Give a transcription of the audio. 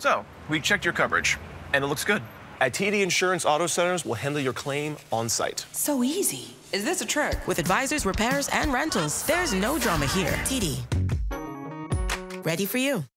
So, we checked your coverage, and it looks good. At TD Insurance Auto Centers, we'll handle your claim on site. So easy. Is this a trick? With advisors, repairs, and rentals, there's no drama here. TD. Ready for you.